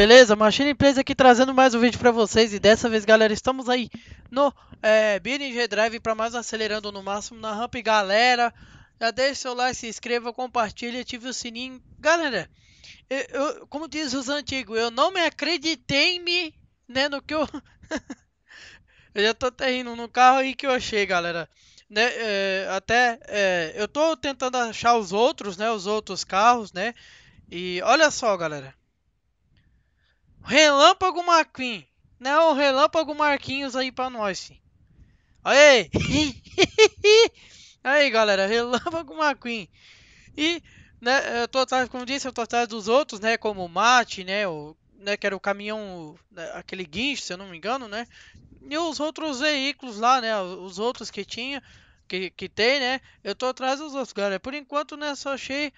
beleza? Machine Plays aqui trazendo mais um vídeo pra vocês. E dessa vez, galera, estamos aí no BNG Drive para mais um Acelerando no Máximo na Ramp. Galera, já deixa seu like, se inscreva, compartilha, ative o sininho. Galera, como diz os antigos, eu não me acreditei em mim, né, no que eu... Eu já tô até rindo no carro aí que eu achei, galera. Né, eu tô tentando achar os outros, né, os outros carros, né. E olha só, galera. Relâmpago McQueen, né? O Relâmpago Marquinhos aí pra nós, fi. Aí! Aí, galera, Relâmpago McQueen. E, né, eu tô atrás, como disse, eu tô atrás dos outros, né? Como o Mate, né? Né, que era o caminhão, né, aquele guincho, se eu não me engano, né? E os outros veículos lá, né? Os outros que tinha, que tem, né? Eu tô atrás dos outros, galera. Por enquanto, né, só achei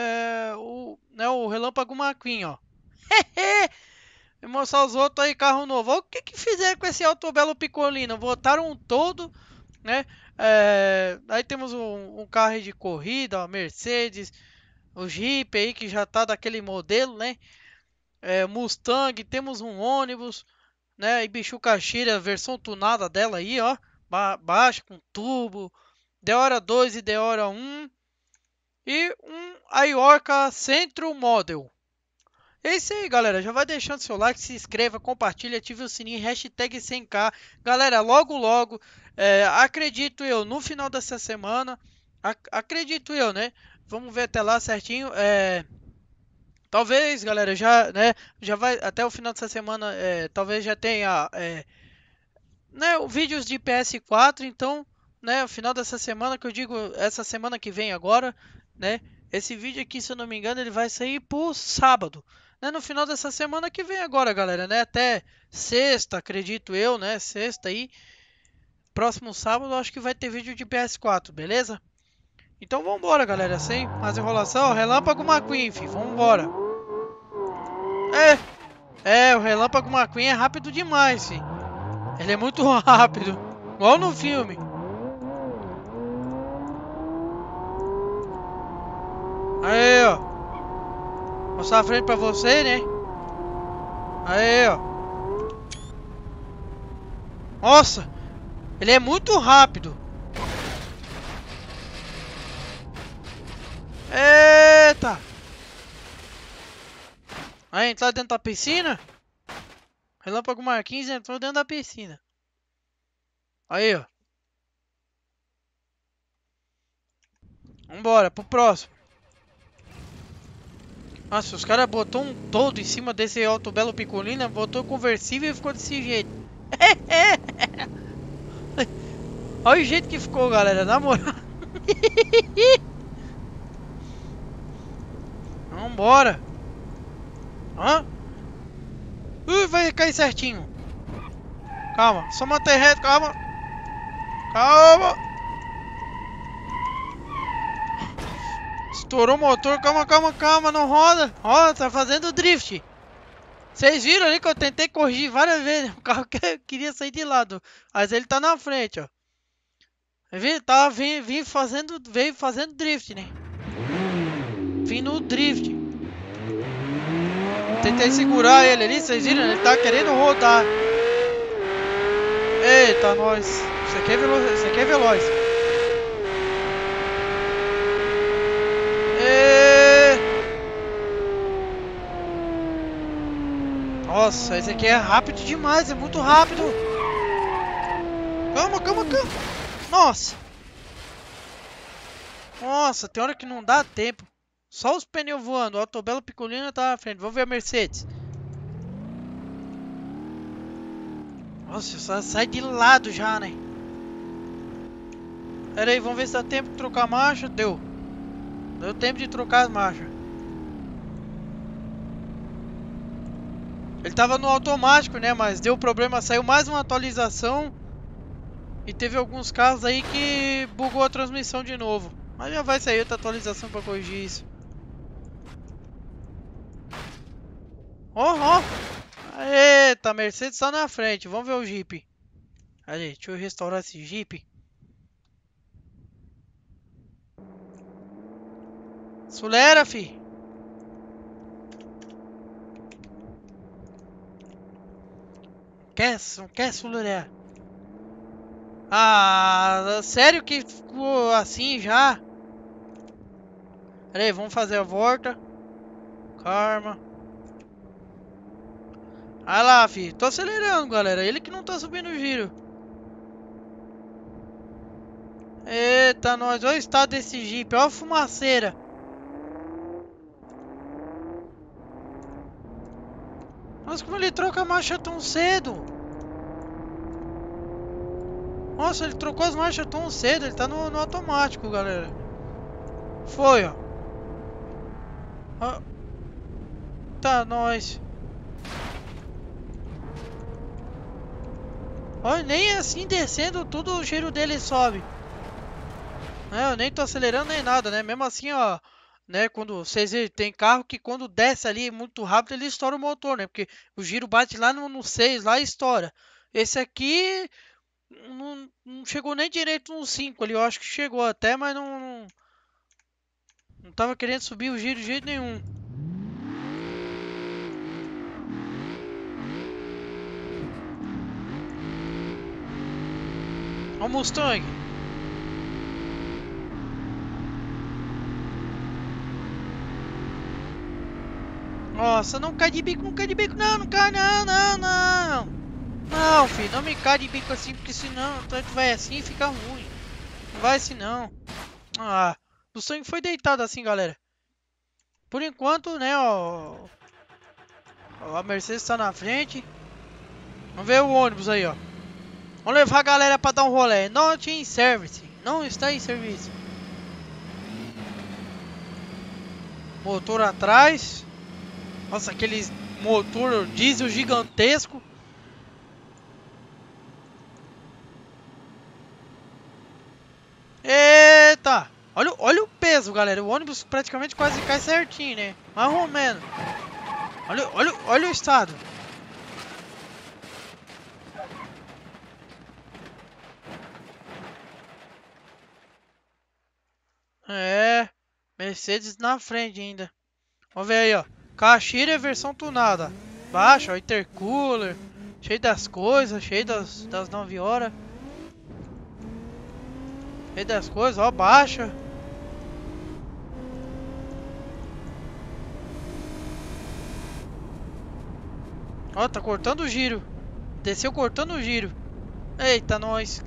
o Relâmpago McQueen, ó. E mostrar os outros aí, carro novo. Olha o que que fizeram com esse Autobelo Picolino. Botaram todo, né? Aí temos um carro aí de corrida, ó, Mercedes. O Jeep aí que já tá daquele modelo, né? Mustang, temos um ônibus, né? E Bichucachira, versão tunada dela aí, ó. Baixa, com turbo. Deora 2 e Deora 1. E um Iorca Centro Model. É isso aí, galera. Já vai deixando seu like, se inscreva, compartilha, ative o sininho, hashtag 100k. Galera, logo, logo, acredito eu, no final dessa semana, acredito eu, né? Vamos ver até lá certinho. Talvez, galera, já, né? Já vai até o final dessa semana, talvez já tenha, né? Vídeos de PS4. Então, né? O final dessa semana, que eu digo, essa semana que vem agora, né? Esse vídeo aqui, se eu não me engano, ele vai sair por sábado, né? No final dessa semana que vem agora, galera, né? Até sexta, acredito eu, né? Sexta aí. Próximo sábado, acho que vai ter vídeo de PS4, beleza? Então vambora, galera. Sem mais enrolação, Relâmpago McQueen, fi. Vambora. O Relâmpago McQueen é rápido demais, fi. Ele é muito rápido. Igual no filme. Aí, ó. Mostrar a frente pra você, né? Aí, ó. Nossa, ele é muito rápido. Eita. Aí, entrar dentro da piscina. Relâmpago Marquinhos entrou dentro da piscina. Aí, ó. Vambora, pro próximo. Nossa, os caras botou um todo em cima desse Alto Belo Picolina, botou conversível e ficou desse jeito. Olha o jeito que ficou, galera, na moral. Vambora. Hã? Vai cair certinho. Calma, só manter reto, calma. Calma. Estourou o motor, calma, calma, calma, não roda. Roda, tá fazendo drift. Vocês viram ali que eu tentei corrigir várias vezes. O carro queria sair de lado. Mas ele tá na frente, ó. Tá, veio fazendo drift, né? Vim no drift. Tentei segurar ele ali, vocês viram? Ele tá querendo rodar. Eita, nós. Isso aqui é veloz. Isso aqui é veloz. Nossa, esse aqui é rápido demais, é muito rápido. Calma, calma, calma. Nossa. Nossa, tem hora que não dá tempo. Só os pneus voando. O Autobelo Picolina tá na frente. Vamos ver a Mercedes. Nossa, só sai de lado já, né? Pera aí, vamos ver se dá tempo de trocar a marcha. Deu. Deu tempo de trocar as marchas. Ele tava no automático, né? Mas deu problema. Saiu mais uma atualização. E teve alguns carros aí que bugou a transmissão de novo. Mas já vai sair outra atualização pra corrigir isso. Ó, ó. Eita, a Mercedes tá na frente. Vamos ver o Jeep. Ali, deixa eu restaurar esse Jeep. Acelera, fi. não quer acelerar. Ah, sério que ficou assim já? Pera aí, vamos fazer a volta. Calma. Vai lá, filho. Tô acelerando, galera. Ele que não tá subindo o giro. Eita, nós. Olha o estado desse Jeep. Olha a fumaceira. Nossa, como ele troca a marcha tão cedo. Nossa, ele trocou as marchas tão cedo. Ele tá no automático, galera. Foi, ó. Ó. Tá, nós. Olha, nem assim descendo, tudo o giro dele sobe. Eu nem tô acelerando nem nada, né? Mesmo assim, ó, né? Quando vocês veem, tem carro que quando desce ali muito rápido, ele estoura o motor, né? Porque o giro bate lá no 6, lá e estoura. Esse aqui não chegou nem direito no 5 ali. Eu acho que chegou até, mas não tava querendo subir o giro de jeito nenhum. Olha o Mustang. Nossa, não cai de bico, não cai de bico, não, não cai, não, não, não. Não, filho, não me cai de bico assim, porque senão tu vai assim e fica ruim. Não vai assim, não. Ah, o sangue foi deitado assim, galera. Por enquanto, né, ó. A Mercedes tá na frente. Vamos ver o ônibus aí, ó. Vamos levar a galera pra dar um rolê. Not in service. Não está em serviço. Motor atrás. Nossa, aquele motor diesel gigantesco. Eita! Olha o peso, galera. O ônibus praticamente quase cai certinho, né? Mais ou menos. Olha o estado. É. Mercedes na frente ainda. Vamos ver aí, ó. Caixilha versão tunada. Baixa, ó, intercooler. Cheio das coisas, cheio das 9 horas. Cheio das coisas, ó, baixa. Ó, tá cortando o giro. Desceu cortando o giro. Eita, nós.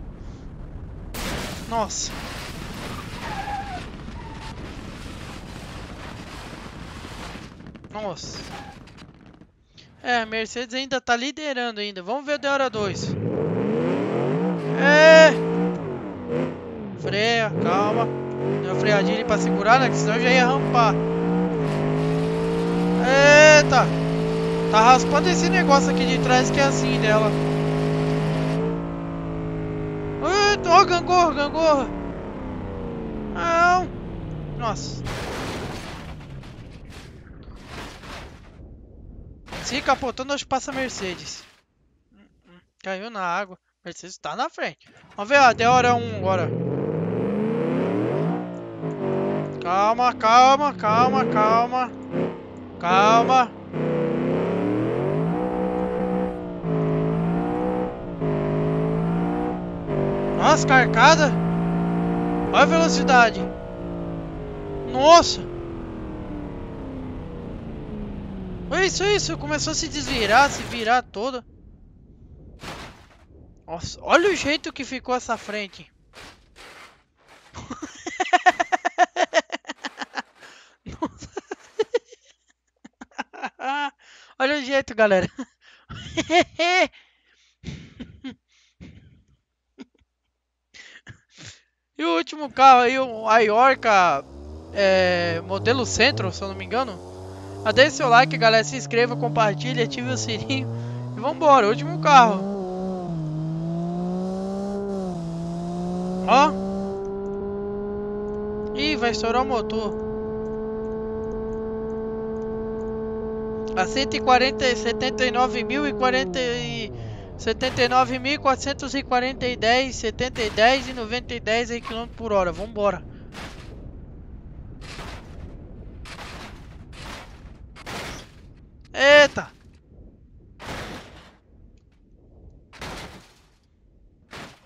Nossa. Nossa. É, a Mercedes ainda tá liderando ainda. Vamos ver o da hora 2. É. Freia, calma. Deu uma freadinha ali pra segurar, né? Que senão eu já ia rampar. Eita. Tá raspando esse negócio aqui de trás que é assim dela. Eita, ó, gangorra, gangorra. Não. Nossa. Se capotando, nós passa a Mercedes. Caiu na água. Mercedes tá na frente. Vamos ver, ó, até hora 1 agora. Calma, calma, calma, calma. Calma. Nossa, carcada. Olha a velocidade. Nossa. Isso. Começou a se desvirar, se virar toda. Nossa, olha o jeito que ficou essa frente. Olha o jeito, galera. E o último carro aí, o Iorca modelo Centro, se eu não me engano. Deixe seu like, galera. Se inscreva, compartilhe, ative o sininho. E vambora, último carro. Ó. Ih, vai estourar o motor. A 79.410, 70 e 10 e 90 e 10 km por hora. Vambora. Eita.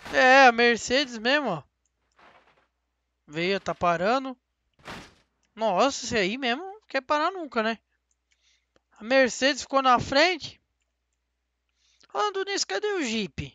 É, a Mercedes mesmo, ó. Veio, tá parando. Nossa, esse aí mesmo não quer parar nunca, né? A Mercedes ficou na frente. Falando nisso, cadê o Jeep?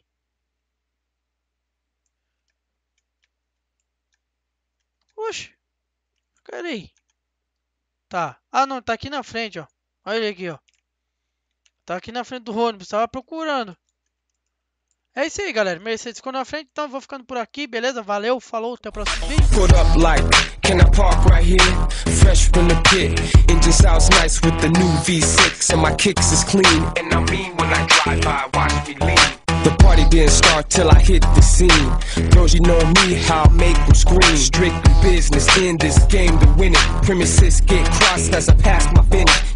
Oxe, cadê aí? Tá. Ah, não, tá aqui na frente, ó. Olha ele aqui, ó. Tá aqui na frente do ônibus, tava procurando. É isso aí, galera. Mercedes ficou na frente, então eu vou ficando por aqui, beleza? Valeu, falou, até o próximo vídeo. Put up like, can I park right here? Fresh from the pit, engine sounds nice with the new V6, and my kicks is clean. And I mean when I drive by, watch me lean. The party didn't start till I hit the scene. Girls, you know me, how I make them scream. Strictly business in this game to win it. Premises get crossed as I pass my finish.